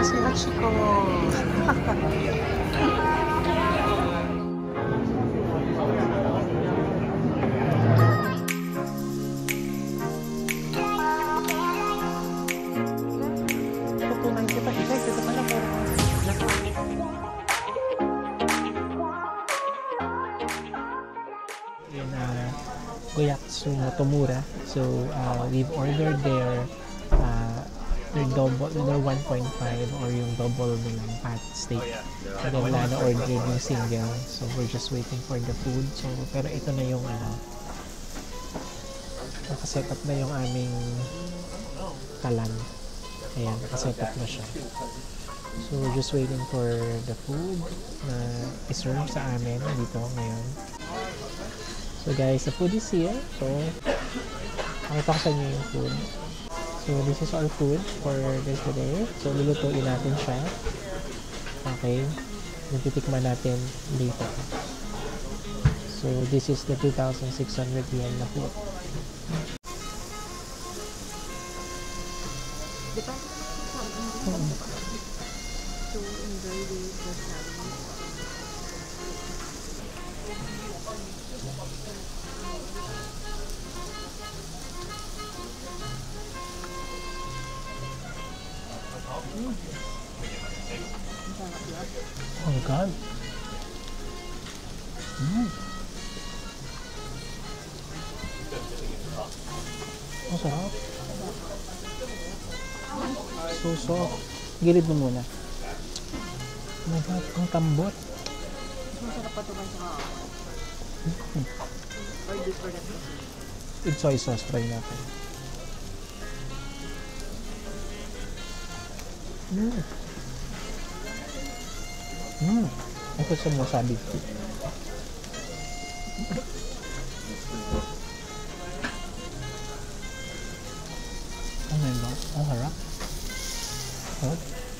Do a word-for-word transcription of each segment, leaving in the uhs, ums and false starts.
si Hachiko. Goyaksu Motomura. So uh, we've ordered their uh, their double, their one point five or yung double nilang pat steak. And then wala na order yung single. So we're just waiting for the food. So pero ito na yung ano, nakaset up na yung aming kalan. Ayan, nakaset up na siya. So we're just waiting for the food na iserve sa amin dito ngayon. So guys, the food is here. So, pakita ko sa inyo yung food. So this is our food for this today. So lulutuin natin siya. Okay. Natitikman natin dito. So this is the two thousand six hundred yen na food. Hmm. So enjoy the salad. Oh my God. Mm. Ang sarap. So soft. Gilid mo muna. Oh my God, ang tambot. Masarap pa ito man sa Mm. or different. With soy sauce, try natin. Mm. Mm. Ako sa wasabi. Oh my God, ang harap. Oh.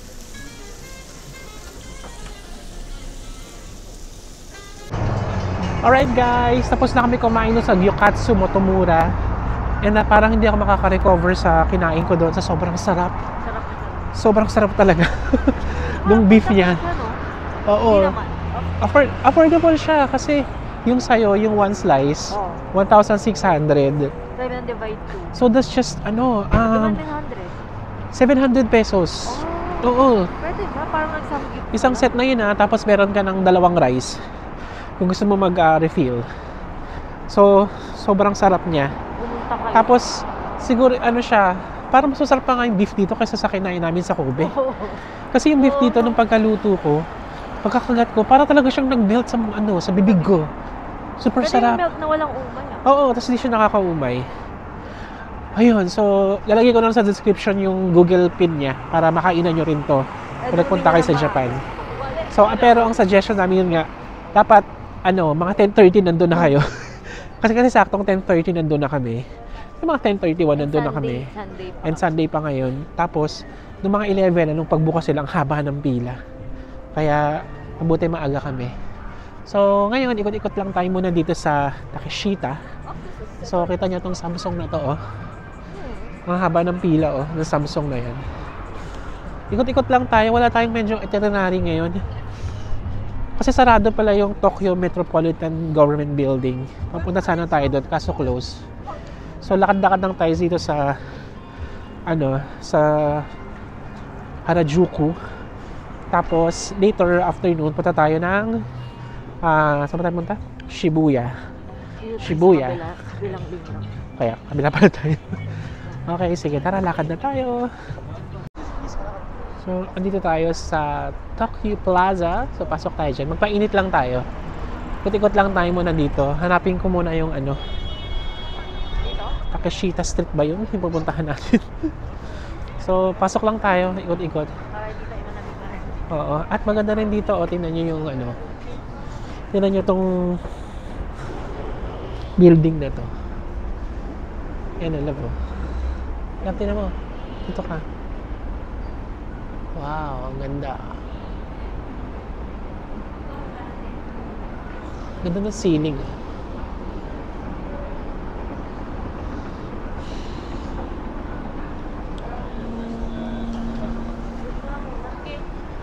Alright guys, tapos na kami kumain sa Gyokatsu Motomura. And na parang hindi ako makaka-recover sa kinain ko doon sa sobrang sarap. Sarap. Sobrang sarap talaga. Yung beef niya. Oo. Afford affordable siya kasi yung sayo, yung one slice, oh. one thousand six hundred. seven divide two. So that's just ano, um, seven hundred. seven hundred pesos. Oh. Oo. Pwede ba? Parang nagsamgip. Isang set na yun ha, tapos meron ka ng dalawang rice. Kung gusto mo mag-refill. Uh, so, sobrang sarap niya. Pumunta kayo. Tapos, siguro ano siya, parang mas masarap pa nga yung beef dito kaysa sa kinain namin sa Kobe. Oh. Kasi yung beef dito, nung pagkaluto ko, pagkakagat ko, para talaga siyang nag-melt sa, ano, sa bibig ko. Super Pwede sarap. yung milk na walang umay ah. Oo, tapos hindi siya nakakaumay. Ayun, so, lalagay ko na sa description yung Google Pin niya para makainan nyo rin to kung nagpunta kayo sa Japan. So, pero ang suggestion namin yun nga, dapat, ano, mga ten thirty nandun na kayo. kasi kasi saktong ten thirty nandun na kami. Yung mga ten thirty-one nandun na kami. Sunday pa. And Sunday pa ngayon. Tapos, nung mga eleven, nung pagbukas sila, ang haba ng pila. Kaya, mabuti maaga kami. So, ngayon, ikot-ikot lang tayo muna dito sa Takeshita. So, kita nyo tong Samsung na to, oh. Ang haba ng pila, oh, ng Samsung na yan. Ikot-ikot lang tayo. Wala tayong medyo itinerary ngayon. Kasi sarado pala yung Tokyo Metropolitan Government Building. Papunta sana tayo doon, kaso close. So, lakad-lakad lang tayo dito sa, ano, sa Harajuku. Tapos, later afternoon, punta tayo ng, ah, uh, saan tayo punta? Shibuya. Shibuya. Kabilang linya. Kaya, kabila pala tayo. Okay, sige, tara, lakad na tayo. So, andito tayo sa Tokyo Plaza. So, pasok tayo dyan. Magpainit lang tayo. Ikot-ikot lang tayo muna dito. Hanapin ko muna yung ano. Dito? Takeshita Street ba yun? Yung pupuntahan natin. So, pasok lang tayo. Ikot-ikot. Para dito iba namin na rin. Oo. At maganda rin dito. O, tingnan nyo yung ano. Tingnan nyo tong building na to. Yan, alam mo. Yan, tingnan mo. Dito ka. Wow, ang ganda. Ganda ng ceiling.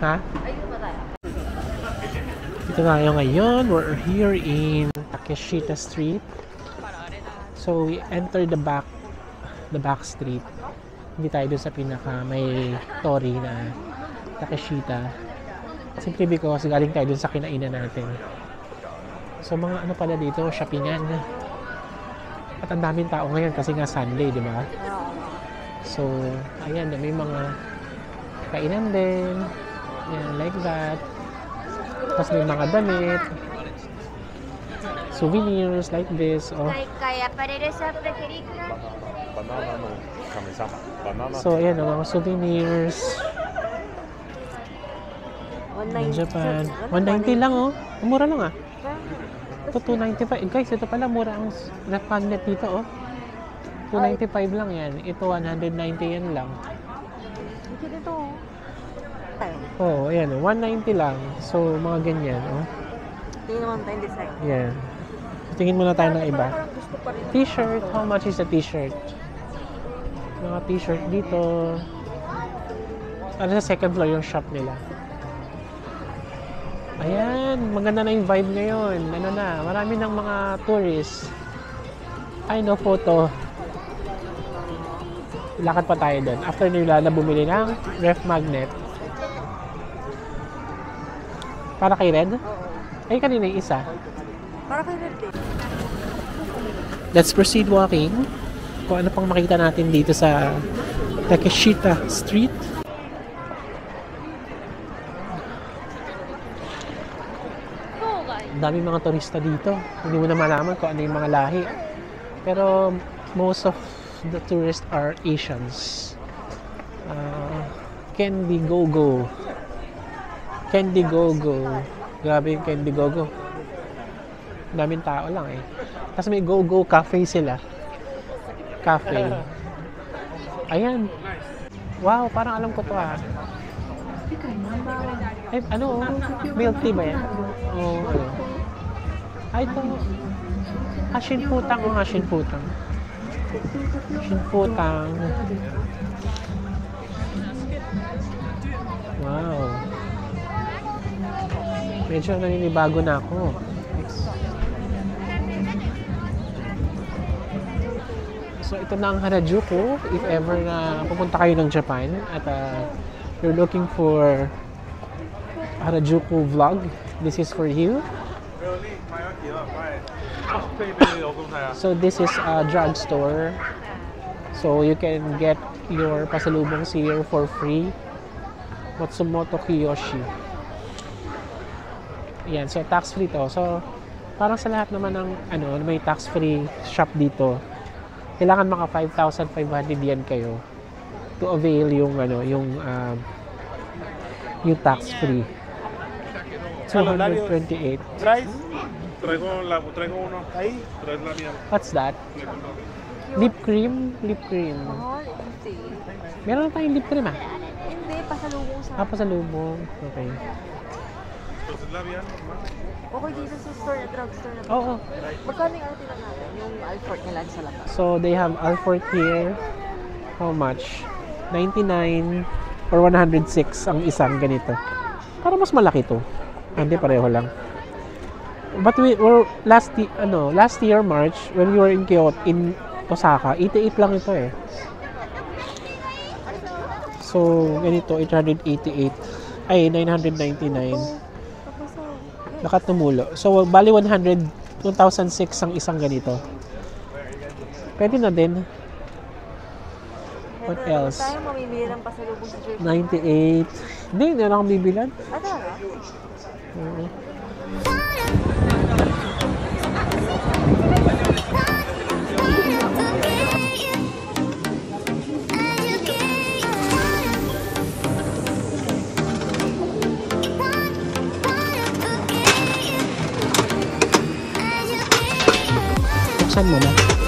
Ha? Ayun ba tayo? Dito tayo ngayon. We're here in Takeshita Street. So we enter the back the back street. Hindi tayo doon sa pinaka may tori na Takeshita. Simply because galing tayo doon sa kinainan natin. So mga ano pala dito, shoppingan. At ang daming tao ngayon kasi nga Sunday, di ba? So, ayan, may mga kainan din. Ayan, like that. Tapos may mga damit. Souvenirs like this. Oh. So, ayan, ang mga souvenirs. In Japan. one ninety lang, oh. Mura lang, ah. Ito, two ninety-five. Eh, guys, ito pala, mura ang ref cabinet dito, oh. two ninety-five lang yan. Ito, one ninety yan lang. Ito dito. Tayo. Oo, oh, ayan, oh. one ninety lang. So, mga ganyan, oh. Tingin naman tayong design. Yan. Tingin muna tayo ng iba. Parang gusto pa rin. T-shirt. How much is a t-shirt? Mga t-shirt dito. Ano sa second floor yung shop nila. Ayan, maganda na yung vibe ngayon. Ano na, marami ng mga tourists. Ay, no photo. Lakad pa tayo doon. After nila na bumili ng ref magnet. Para kay Red? Oo. Ay, kanina yung isa. Para kay Red din. Let's proceed walking. Kung ano pang makita natin dito sa Takeshita Street. Dami mga turista dito. Hindi mo na malaman kung ano yung mga lahi. Pero most of the tourists are Asians. Uh, Candy Go-Go. Candy Go-Go. Grabe yung Candy Go-Go. Daming tao lang eh. Tapos may Go-Go Cafe sila. Cafe. Ayan. Wow, parang alam ko to ah. Ay, ano? Milk tea ba yan? O ano? Ay, ito. Hashin putang o hashin putang. Hashin putang. Wow. Medyo naninibago na ako. So, ito na ang Harajuku. If ever na pupunta kayo ng Japan at uh, you're looking for Harajuku vlog, this is for you. So this is a drugstore. So you can get your pasalubongs here for free. Matsumoto Kiyoshi. Yan, so tax free to. So parang sa lahat naman ng ano, may tax free shop dito. Kailangan maka five thousand five hundred yen kayo to avail yung ano, yung uh, yung tax free. two twenty-eight. ¿Traes? Traigo, la, traigo uno ahí, traes la mía. What's that? Lip cream? Lip cream. Mahal, hindi. Meron na tayong lip cream ah. Hindi, pasalubong sa... Ah, pasalubong. Okay. Entonces la mía normal. Okay dito sa store na drugstore na. Oo. Magkano yung ano tila natin? Yung Alfort nila sa labas. So, they have Alfort here. How much? ninety-nine or one hundred six ang isang ganito. Para mas malaki to. Hindi, pareho lang. But we were last year, ano, last year March when we were in Kyoto, in Osaka, eighty-eight lang ito eh. So, ganito, eight hundred eighty-eight. Ay, nine hundred ninety-nine. Tapos oh, Nakatumulo. So, bali one hundred, two thousand six ang isang ganito. Pwede na din. What else? tayo mamimili ng pasalubong sa Jersey. ninety-eight. Hindi, hindi na akong bibilan. Ah, tara? Oo. Buksan mo na.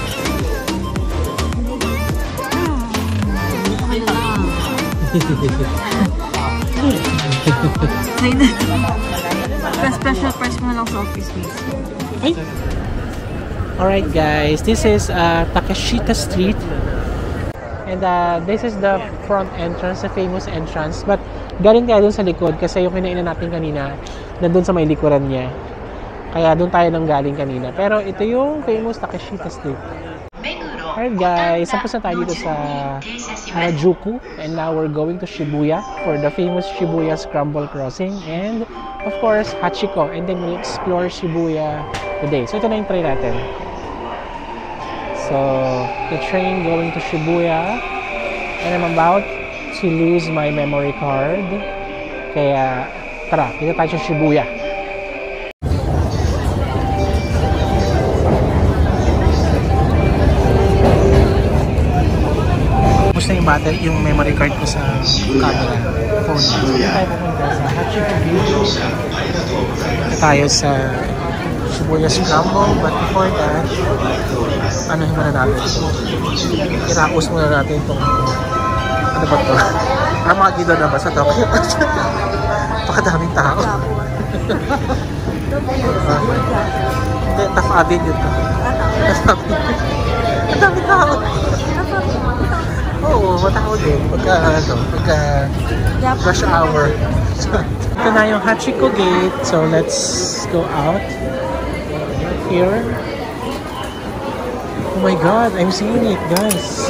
Special price mo lang sa office space. Ay. Alright guys, this is uh, Takeshita Street. And uh, this is the front entrance, the famous entrance. But Galing kaya dun sa likod kasi yung kinainan natin kanina, nandun sa may likuran niya. Kaya dun tayo nang galing kanina. Pero ito yung famous Takeshita Street. Alright guys, tapos na tayo dito sa Harajuku. And now we're going to Shibuya for the famous Shibuya Scramble Crossing. And of course, Hachiko. And then we'll explore Shibuya today. So ito na yung train natin. So, the train going to Shibuya. And I'm about to lose my memory card. Kaya, tara, dito tayo sa Shibuya. Tapos na yung battery, yung memory card ko sa camera phone. So, dito tayo pupunta sa Hachiko Gate. Dito tayo sa Shibuya Scramble. But before that, ano yung muna natin? Iraos muna natin itong ano ba ito? Ang mga gila na ba sa Tokyo? Pakadaming tao. Hindi, Taft Avenue ito. Taft Avenue. Ang daming tao. Oo, matao din. Pagka, ano, pagka rush hour. Ito na yung Hachiko Gate. So, let's go out. Here. Oh my god, I'm seeing it, guys.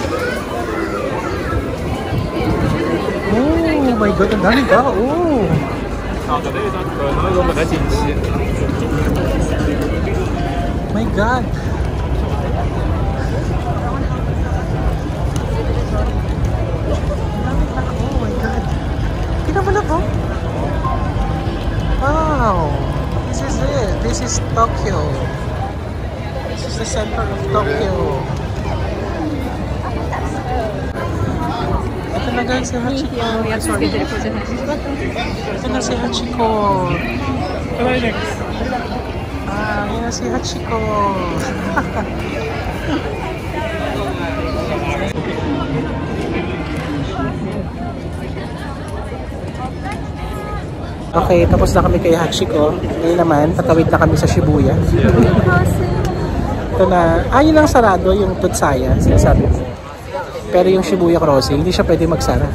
Oh my god, ang daming tao. Oh. My god. Oh my god. Tingnan mo na to. Wow. This is it. This is Tokyo. This is the center of Tokyo. Ito na guys, si Hachiko. Sorry. Ito na si Hachiko. Ah, yun na si Hachiko. Okay, tapos na kami kay Hachiko. Ngayon naman, tatawid na kami sa Shibuya. Ito na, ah, yun lang sarado, yung Tutsaya, sinasabi mo. Pero yung Shibuya Crossing, hindi siya pwede magsara.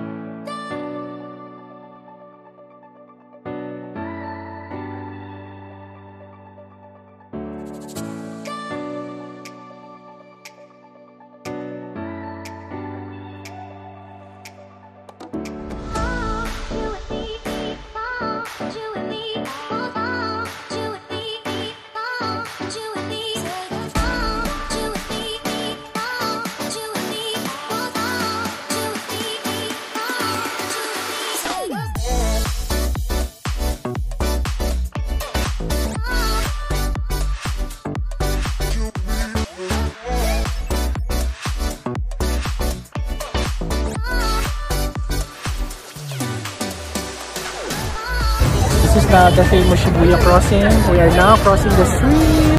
This is the, the famous Shibuya crossing. We are now crossing the street.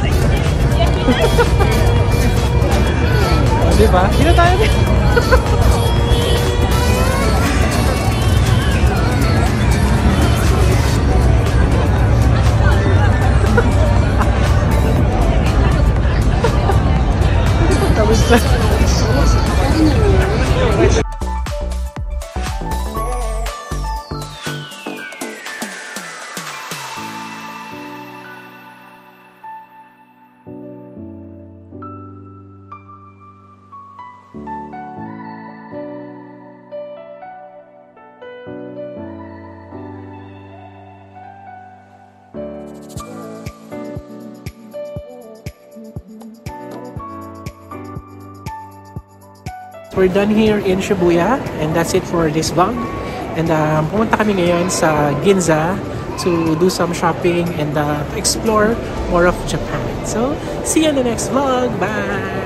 Oh, diba? Dito tayo dito. Tapos na. We're done here in Shibuya and that's it for this vlog. And um, pumunta kami ngayon sa Ginza to do some shopping and uh, to explore more of Japan. So, see you in the next vlog. Bye!